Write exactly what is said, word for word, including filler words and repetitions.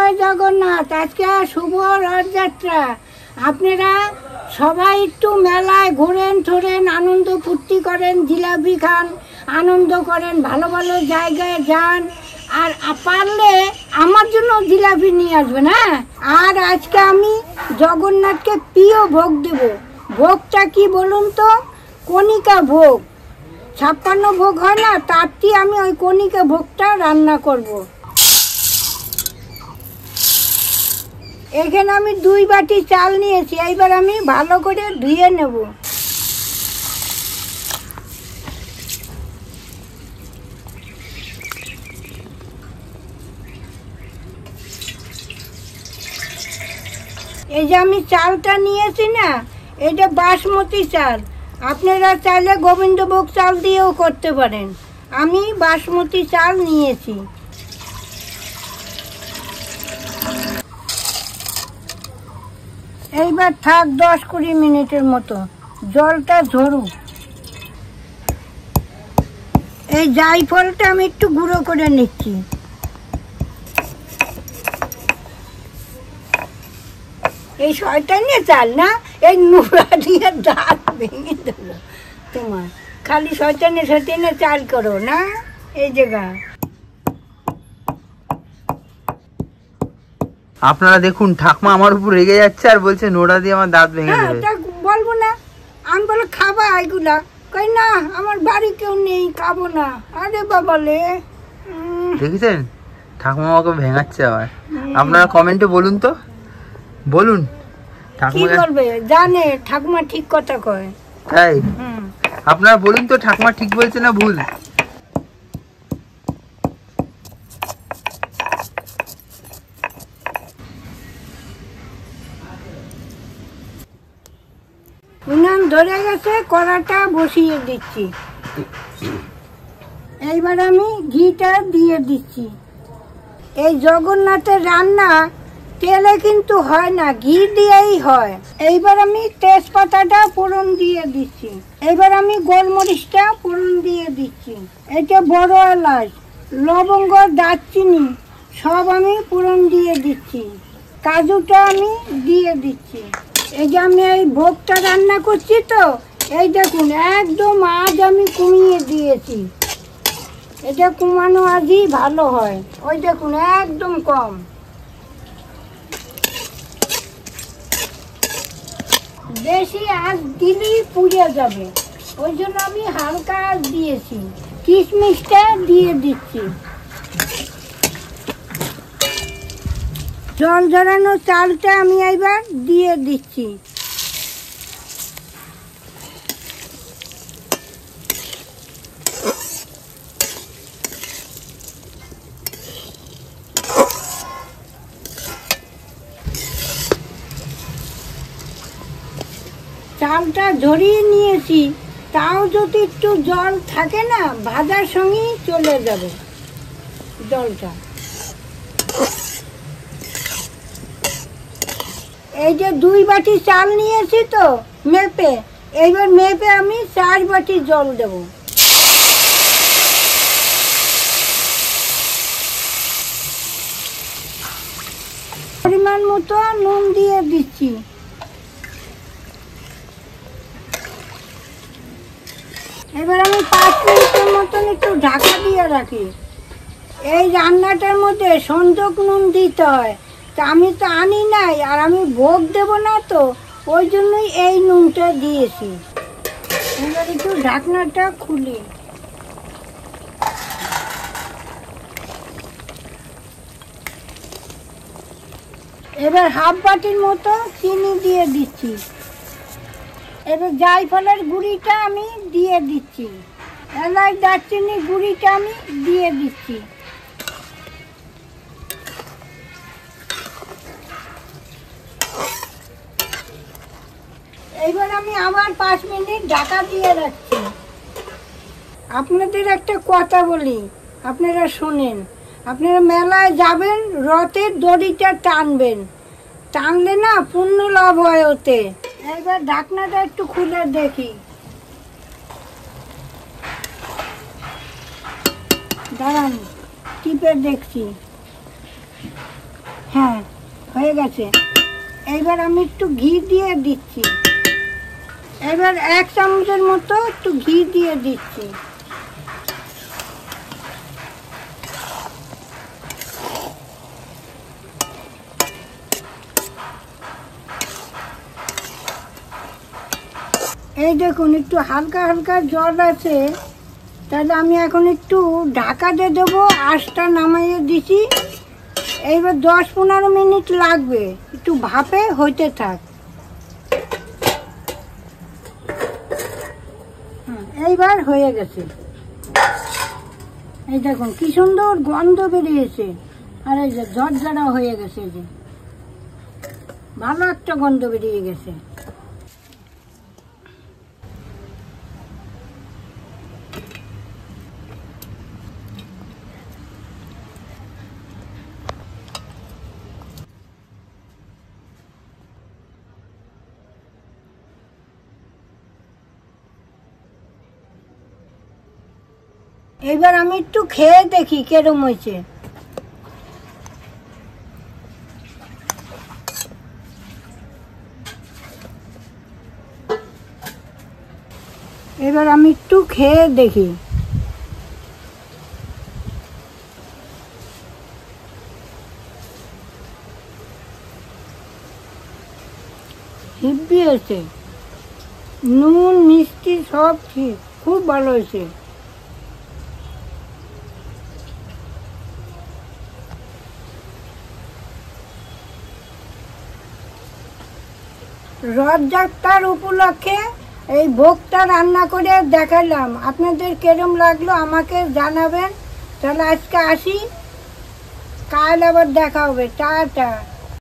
জয় জগন্নাথ। আজকে শুভ রথযাত্রা। আপনারা সবাই একটু মেলায় ঘোরেন ঠোরেন, আনন্দ ফুর্তি করেন, জিলাপি খান, আনন্দ করেন, ভালো ভালো জায়গায় যান। আর পারলে আমার জন্য জিলাপি নিয়ে আসবেন। হ্যাঁ, আর আজকে আমি জগন্নাথকে প্রিয় ভোগ দেব। ভোগটা কি বলুন তো? কণিকা ভোগ। ছাপ্পান্ন ভোগ হয় না, তার চেয়ে আমি ওই কণিকা ভোগটা রান্না করব। এখানে আমি দুই বাটি চাল নিয়েছি, এইবার আমি ভালো করে ধুয়ে নেব। এই যে আমি চালটা নিয়েছি না, এটা বাসমতি চাল। আপনারা চাইলে গোবিন্দভোগ চাল দিয়েও করতে পারেন। আমি বাসমতি চাল নিয়েছি। এইবার থাক দশ কুড়ি মিনিটের মতো, জলটা ঝরুক। এই জায়ফলটা আমি একটু গুঁড়ো করে নিচ্ছি। এই শয়তানি চাল না, এই নোড়া দিয়ে দাঁত ভেঙে দেবো তোমার। খালি শয়তানে শয়তানে চাল করো না এই জায়গা। আপনারা দেখুন, ঠাকমা আমার উপর রেগে যাচ্ছে আর বলছে নোড়া দিয়ে আমার দাঁত ভেঙে দেবে। হ্যাঁ, বলবো না। আমি বলো খাবা এগুলা, কই না আমার বাড়ি কেউ নেই, খাবো না। আরে বাবা লে, দেখেছেন ঠাকুমা আমাকে ভেঙাচ্ছে আবার। আপনারা কমেন্টে বলুন তো, বলুন কি করবে, জানে ঠাকুমা ঠিক কথা কয়। তাই আপনারা বলুন তো, ঠাকুমা ঠিক বলছে না ভুল? উনান ধরে গেছে, কড়াটা বসিয়ে দিচ্ছি। এইবার আমি ঘিটা দিয়ে দিচ্ছি। এই জগন্নাথের রান্না তেলে কিন্তু হয় না, ঘি দিয়েই হয়। এইবার আমি তেজপাতাটা ফোড়ন দিয়ে দিচ্ছি। এইবার আমি গোলমরিচটা ফোড়ন দিয়ে দিচ্ছি। এটা বড় এলাচ, লবঙ্গ, দারচিনি সব আমি ফোড়ন দিয়ে দিচ্ছি। কাজুটা আমি দিয়ে দিচ্ছি। এই যে আমি এই ভোগটা রান্না করছি তো, এই দেখুন একদম আজ আমি কমিয়ে দিয়েছি। এটা কমানো আজই ভালো হয়। ওই দেখুন একদম কম। বেশি আঁচ দিলেই পুড়ে যাবে, ওই জন্য আমি হালকা আঁচ দিয়েছি। কিশমিশটা দিয়ে দিচ্ছি। জল ঝরানো চালটা আমি এবার দিয়ে দিচ্ছি। চালটা ঝরিয়ে নিয়েছি, তাও যদি একটু জল থাকে না, ভাজার সঙ্গেই চলে যাবে জলটা। এই যে দুই বাটি চাল নিয়েছি তো মেপে, এইবার মেপে আমি চার বাটি জল দেব। পরিমাণ মতো নুন দিয়ে দিচ্ছি। এবার আমি পাঁচ মিনিটের মতন একটু ঢাকা দিয়ে রাখি। এই রান্নাটার মধ্যে সন্দক নুন দিতে হয়, তা আমি তো আনি নাই, আর আমি ভোগ দেব না তো, ওই জন্যই এই নুনটা দিয়েছি। এবার একটু ঢাকনাটা খুলি। এবার হাফ বাটির মতো চিনি দিয়ে দিচ্ছি। এবার জায়ফলের গুঁড়িটা আমি দিয়ে দিচ্ছি। এলাচ দারচিনি গুঁড়িটা আমি দিয়ে দিচ্ছি। এইবার আমি আবার পাঁচ মিনিট ঢাকা দিয়ে রাখছি। আপনাদের একটা কথা বলি, আপনারা শোনেন। আপনারা মেলায় যাবেন, রথের দড়িটা টানবেন, টানলে না পুণ্য লাভ হয় ওতে। এইবার ঢাকনাটা একটু খুলে দেখি। দাঁড়ান, টিপে দেখছি। হ্যাঁ হয়ে গেছে। এইবার আমি একটু ঘি দিয়ে দিচ্ছি। এবার এক চামচের মতো একটু ঘি দিয়ে দিচ্ছি। এই দেখুন একটু হালকা হালকা জল আছে, তাহলে আমি এখন একটু ঢাকা দিয়ে দেবো। আঁচটা নামাইয়ে দিছি। এইবার দশ পনেরো মিনিট লাগবে, একটু ভাপে হইতে থাক। এইবার হয়ে গেছে। এই দেখুন কি সুন্দর গন্ধ বেরিয়েছে, আর এই যে ঝরঝরা হয়ে গেছে, যে ভালো একটা গন্ধ বেরিয়ে গেছে। এবার আমি একটু খেয়ে দেখি কেরম হয়েছে। এবার আমি একটু খেয়ে দেখি। হিব্বি হয়েছে, নুন মিষ্টি সব ঠিক, খুব ভালো হয়েছে। রথযাত্রার উপলক্ষে এই ভোগটা রান্না করে দেখালাম। আপনাদের কেরম লাগলো আমাকে জানাবেন। তাহলে আজকে আসি, কাল আবার দেখা হবে। টাটা।